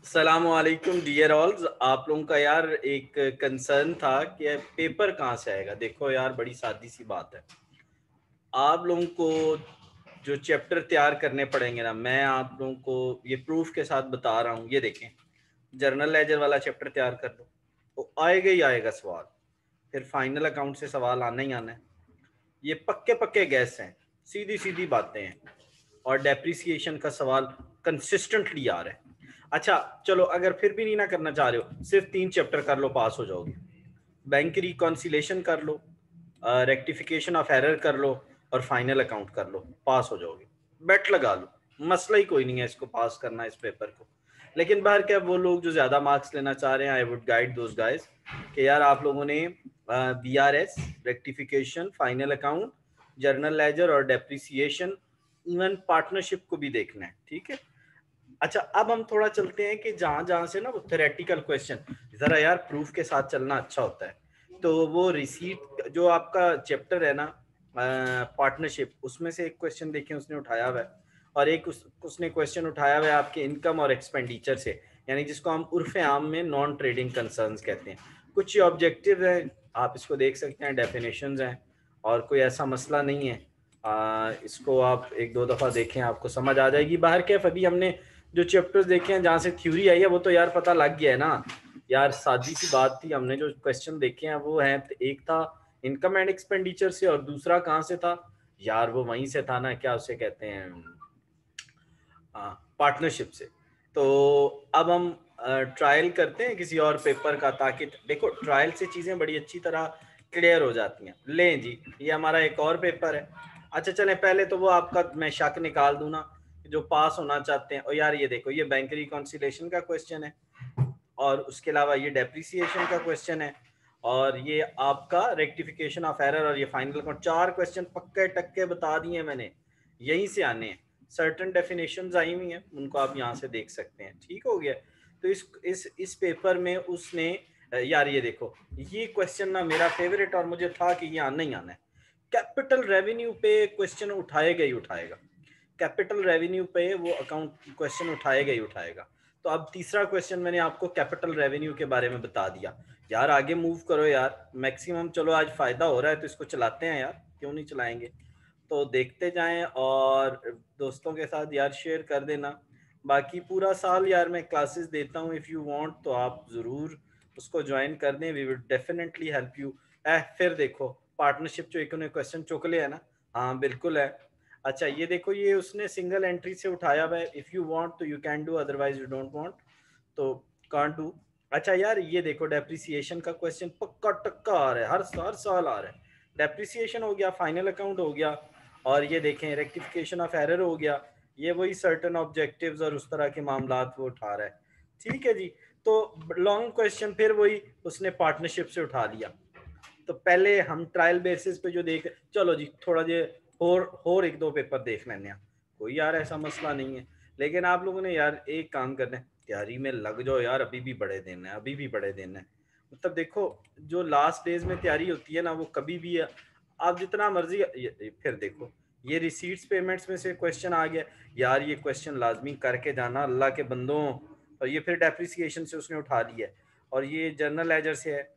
सलामुअलैकुम dear ऑल्स। आप लोगों का यार एक कंसर्न था कि पेपर कहाँ से आएगा। देखो यार, बड़ी सादी सी बात है। आप लोगों को जो चैप्टर तैयार करने पड़ेंगे ना, मैं आप लोगों को ये प्रूफ के साथ बता रहा हूँ। ये देखें, जर्नल लेजर वाला चैप्टर तैयार कर लो, तो आएगा ही आएगा सवाल। फिर फाइनल अकाउंट से सवाल आना ही आना है। ये पक्के पक्के गैस हैं, सीधी सीधी बातें हैं। और डेप्रिसिएशन का सवाल कंसिस्टेंटली आ रहा है। अच्छा चलो, अगर फिर भी नहीं ना करना चाह रहे हो, सिर्फ 3 चैप्टर कर लो, पास हो जाओगे। बैंक रिकॉन्सिलेशन कर लो, रेक्टिफिकेशन ऑफ एरर कर लो, और फाइनल अकाउंट कर लो, पास हो जाओगे। बेट लगा लो, मसला ही कोई नहीं है इसको पास करना, इस पेपर को। लेकिन बाहर क्या, वो लोग जो ज्यादा मार्क्स लेना चाह रहे हैं, I would guide those guys कि यार आप लोगों ने BRS, rectification, final account, journal ledger और डेप्रिसिएशन, इवन पार्टनरशिप को भी देखना है, ठीक है। अच्छा, अब हम थोड़ा चलते हैं कि जहां जहां से ना वो थेरेटिकल क्वेश्चन, जरा यार प्रूफ के साथ चलना अच्छा होता है। तो वो रिसीट जो आपका चैप्टर है ना, पार्टनरशिप, उसमें से एक क्वेश्चन देखें उसने उठाया हुआ है। और एक उसने क्वेश्चन उठाया हुआ है आपके इनकम और एक्सपेंडिचर से, यानी जिसको हम उर्फ आम में नॉन ट्रेडिंग कंसर्न्स कहते हैं। कुछ ऑब्जेक्टिव है, आप इसको देख सकते हैं, डेफिनेशंस हैं, और कोई ऐसा मसला नहीं है। इसको आप एक दो दफ़ा देखें, आपको समझ आ जाएगी। बाहर कैफ अभी हमने जो चैप्टर्स देखे हैं जहाँ से थ्योरी आई है, वो तो यार पता लग गया है ना। यार सादी सी बात थी, हमने जो क्वेश्चन देखे हैं वो है, एक था इनकम एंड एक्सपेंडिचर से, और दूसरा कहाँ से था यार, वो वहीं से था ना, क्या उसे कहते हैं, पार्टनरशिप से। तो अब हम ट्रायल करते हैं किसी और पेपर का, ताकि देखो ट्रायल से चीज़ें बड़ी अच्छी तरह क्लियर हो जाती हैं। लें जी, ये हमारा एक और पेपर है। अच्छा चलें, पहले तो वो आपका मैं शक निकाल दूं ना, जो पास होना चाहते हैं। और यार ये देखो, ये बैंक रिकॉन्सिलेशन का क्वेश्चन है, और उसके अलावा ये डेप्रिसिएशन का क्वेश्चन है, और ये आपका रेक्टिफिकेशन ऑफ एरर, और ये फाइनल अकाउंट। 4 क्वेश्चन पक्के टक्के बता दिए मैंने, यहीं से आने हैं। सर्टन डेफिनेशंस आई हुई हैं, उनको आप यहाँ से देख सकते हैं, ठीक हो गया। तो इस पेपर में उसने यार ये देखो, ये क्वेश्चन ना मेरा फेवरेट, और मुझे था कि ये आना ही आना है। कैपिटल रेवेन्यू पे क्वेश्चन उठाएगा ही उठाएगा, कैपिटल रेवेन्यू पे वो अकाउंट क्वेश्चन उठाएगा ही उठाएगा। तो अब तीसरा क्वेश्चन मैंने आपको कैपिटल रेवेन्यू के बारे में बता दिया। यार आगे मूव करो यार, मैक्सिमम चलो, आज फायदा हो रहा है तो इसको चलाते हैं यार, क्यों नहीं चलाएंगे। तो देखते जाएं, और दोस्तों के साथ यार शेयर कर देना। बाकी पूरा साल यार मैं क्लासेस देता हूँ, इफ़ यू वांट तो आप ज़रूर उसको ज्वाइन कर दें, we will definitely help you. फिर देखो, पार्टनरशिप जो एक क्वेश्चन चुकले है ना, हाँ बिल्कुल है। अच्छा ये देखो, ये उसने सिंगल एंट्री से उठाया हुआ है, इफ़ यू वांट तो you can do, otherwise you don't want तो कांट डू। अच्छा यार ये देखो, डेप्रिसिएशन का क्वेश्चन पक्का टक्का आ रहा है, हर साल आ रहा है। डेप्रिसिएशन हो गया, फाइनल अकाउंट हो गया, और ये देखें रेक्टिफिकेशन ऑफ एरर हो गया। ये वही सर्टन ऑब्जेक्टिव्स और उस तरह के मामलात वो उठा रहा है, ठीक है जी। तो लॉन्ग क्वेश्चन फिर वही उसने पार्टनरशिप से उठा लिया। तो पहले हम ट्रायल बेसिस पे जो देख, चलो जी थोड़ा जे और एक दो पेपर देख लेने हैं, कोई यार ऐसा मसला नहीं है। लेकिन आप लोगों ने यार एक काम करना है, तैयारी में लग जाओ यार, अभी भी बड़े दिन है, अभी भी बड़े दिन है। मतलब देखो, जो लास्ट डेज में तैयारी होती है ना, वो कभी भी है। आप जितना मर्जी फिर देखो, ये रिसीट्स पेमेंट्स में से क्वेश्चन आ गया। यार ये क्वेश्चन लाजमी करके जाना अल्लाह के बंदों। और ये फिर डेप्रिसिएशन से उसने उठा लिया है, और ये जर्नल लेजर से है,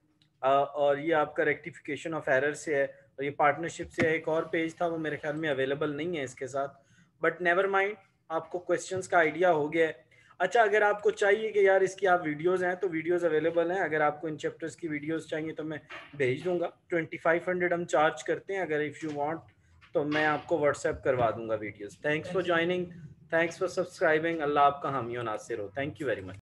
और ये आपका रेक्टिफिकेशन ऑफ एरर से है, और ये पार्टनरशिप से है। एक और पेज था, वो मेरे ख्याल में अवेलेबल नहीं है इसके साथ, बट नेवर माइंड, आपको क्वेश्चंस का आइडिया हो गया है। अच्छा, अगर आपको चाहिए कि यार इसकी आप वीडियोस हैं, तो वीडियोस अवेलेबल हैं। अगर आपको इन चैप्टर्स की वीडियोस चाहिए तो मैं भेज दूंगा। 2500 हम चार्ज करते हैं, अगर इफ़ यू वांट तो मैं आपको व्हाट्सएप करवा दूंगा videos. Thanks for joining, thanks for subscribing. Allah आपका हामी और नासिर हो। Thank you very much.